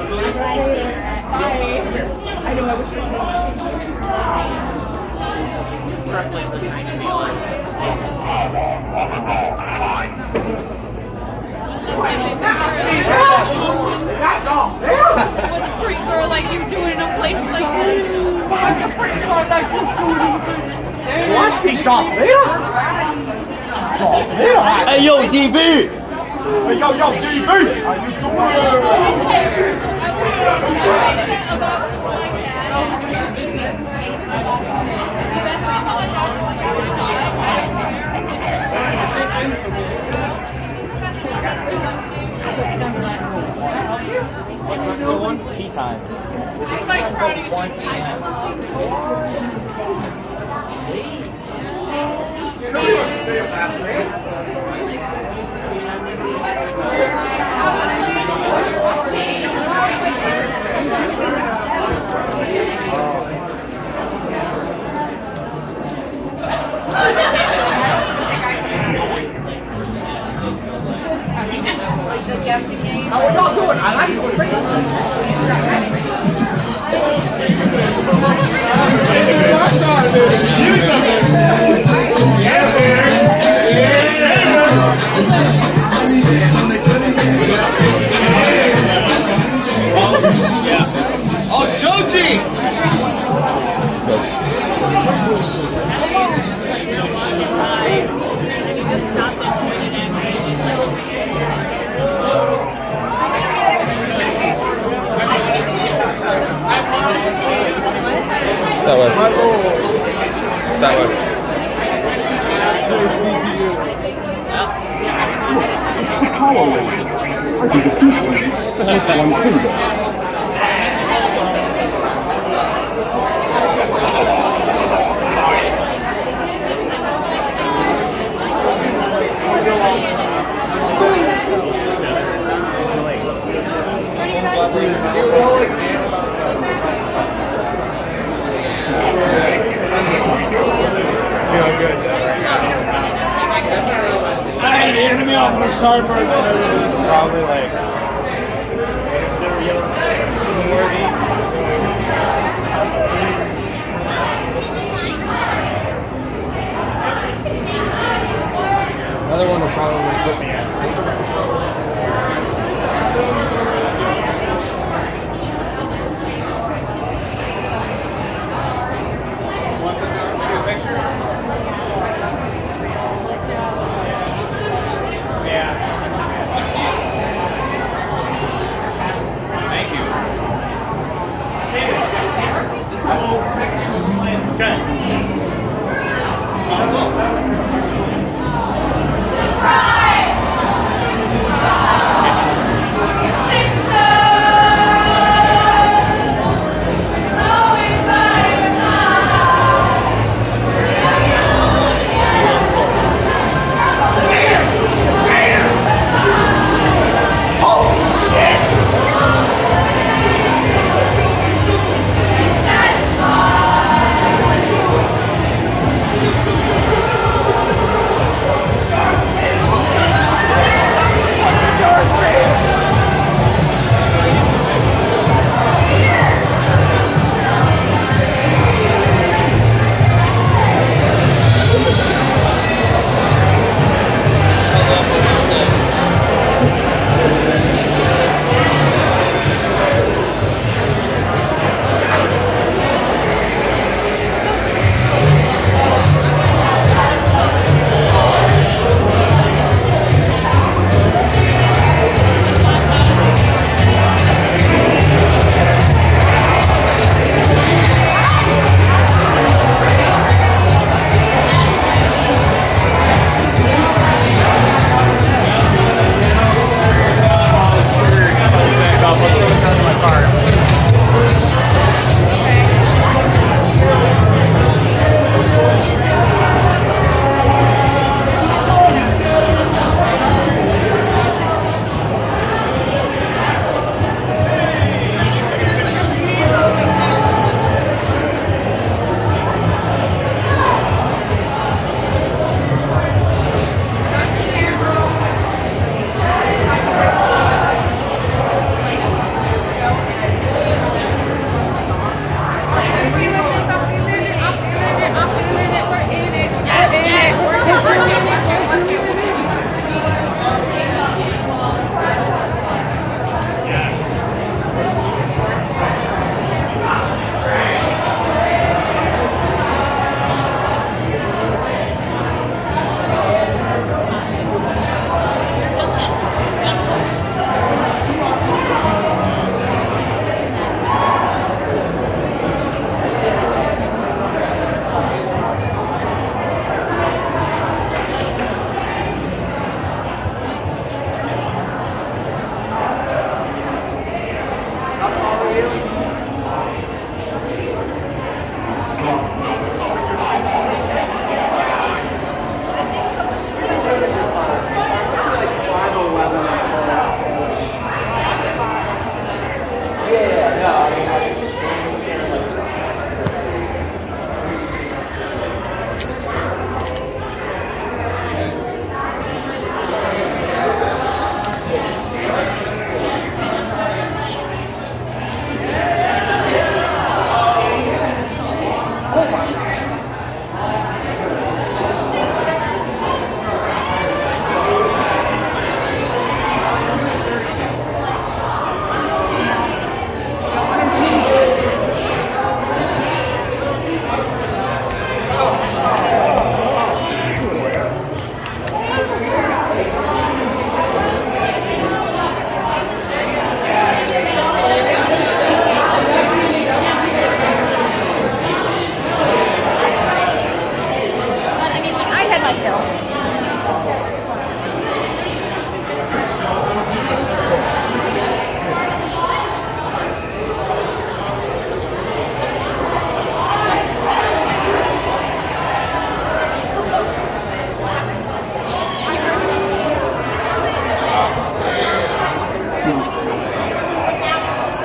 I know, I wish I What's a pretty girl like you doing in a place like this? What's a pretty girl like you doing in a place like this? Oh, I see Darth Vader! Darth Vader! Hey, yo, DB! Hey, yo, DB! How you What's up to one? Tea time. It's like 1 p.m. You know what to say about it? How are y'all doing? I like it. Oh, Joji! That way. That way. Power Rangers. I can defeat them with one finger. Feeling good. Hey, the enemy off the starboard. Probably like. Another one will probably put me at.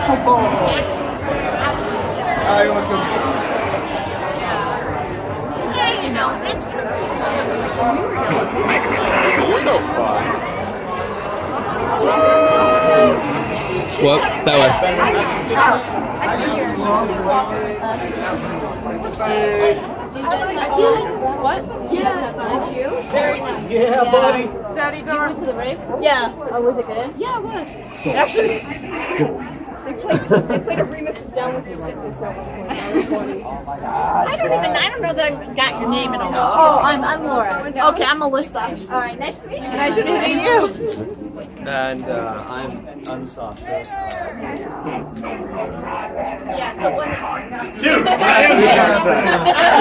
Alright, let's go. You know, it's Window fun. What? That way. What? Yeah. Did you? Very nice. Yeah, buddy. Daddy girl. You went to the rave? Yeah. Oh, was it good? Yeah, it was. Actually, they played a remix of Down With Your Sickness at one point. That was funny. I don't know that I got your name in a while. Oh, I'm Laura. Okay, I'm Melissa. All right, nice to meet you. Nice to meet you. And I'm unsoft. Dude, what are you trying to say?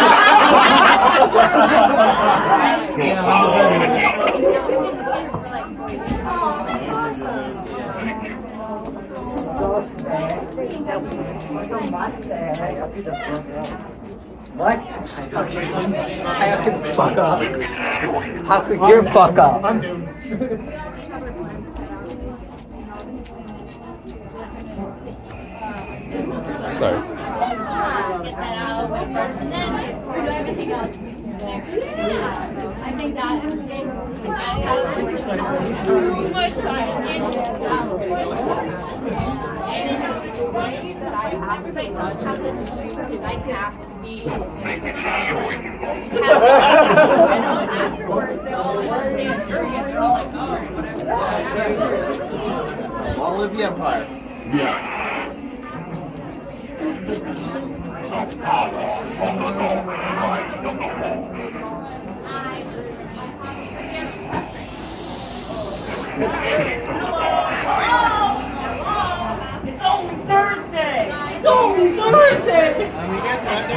What? How could fuck up? How could you fuck up? I'm doomed. Sorry. Get that out of the way first, and then we'll do everything else. I think that too much time. And the way that I have to make those happen is I have to be and afterwards they all understand during it, they're all like, oh, whatever. Long live the Empire. It's only Thursday. It's only Thursday! I mean, you guys might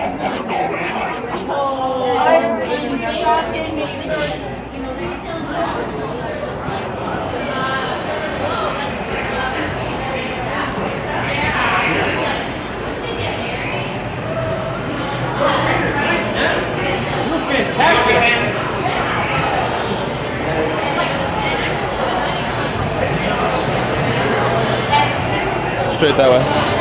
Straight that way.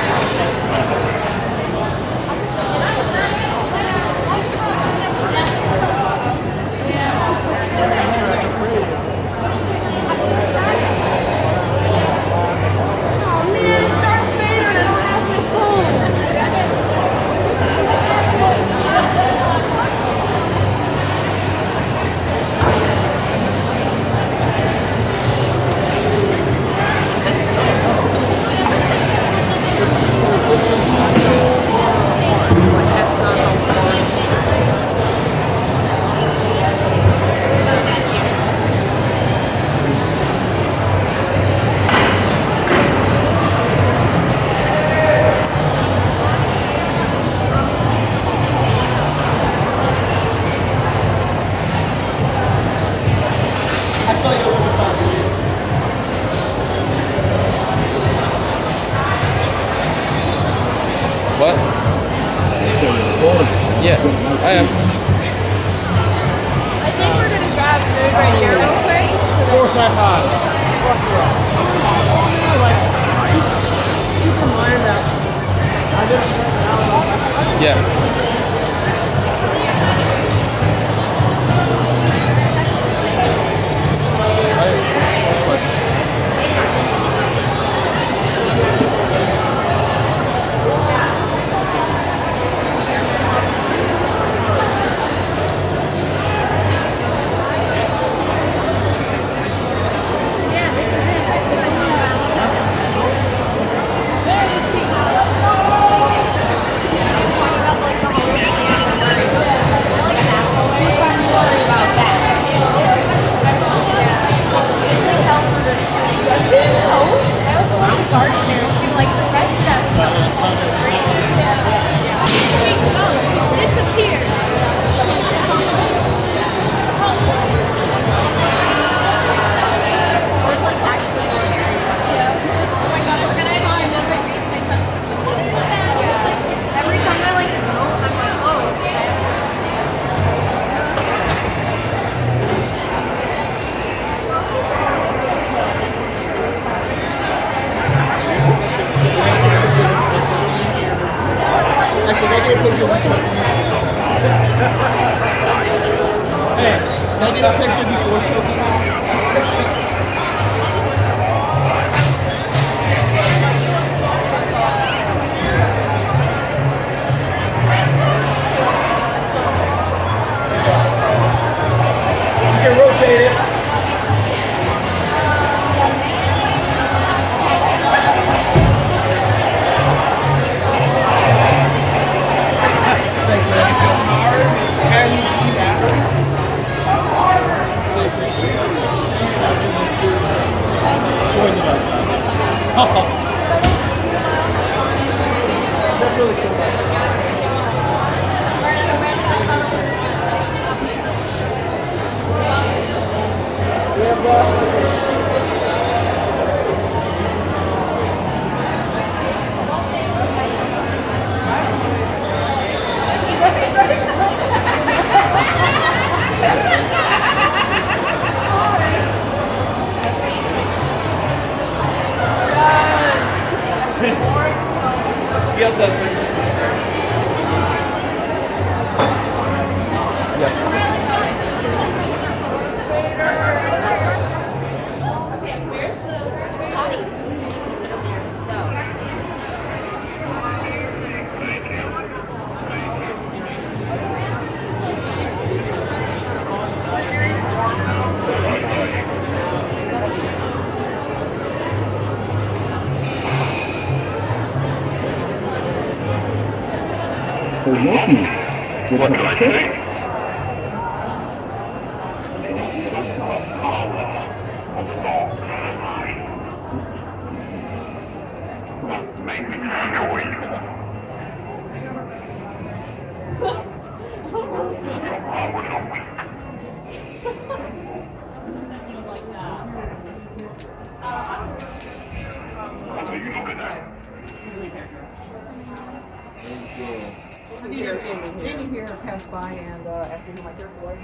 What? Yeah, I am. I think we're gonna grab food right here real quick. Foresight High. Yeah. get a picture of each other? Hey, can I get a picture before choking? You can rotate it. Thanks, man. Joining us. That's really cool. We have lost it. See you outside. Okay, where's the potty? Still there. No. They're walking. What did I say? Didn't you hear her pass by and ask me who my character was?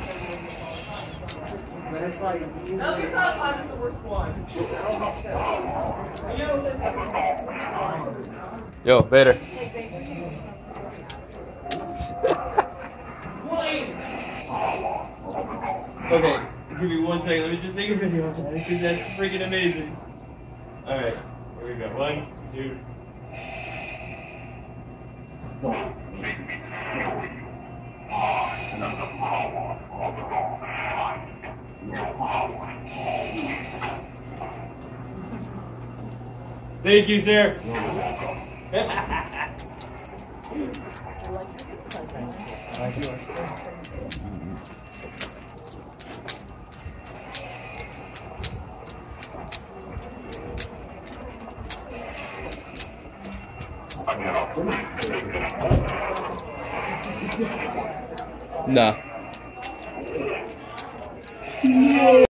But it's like, No, your top 5 is the worst one. Yo, Vader. Okay, give me 1 second. Let me just take a video of that because that's freaking amazing. Alright, here we go. 1, 2. Thank you, sir. Nah.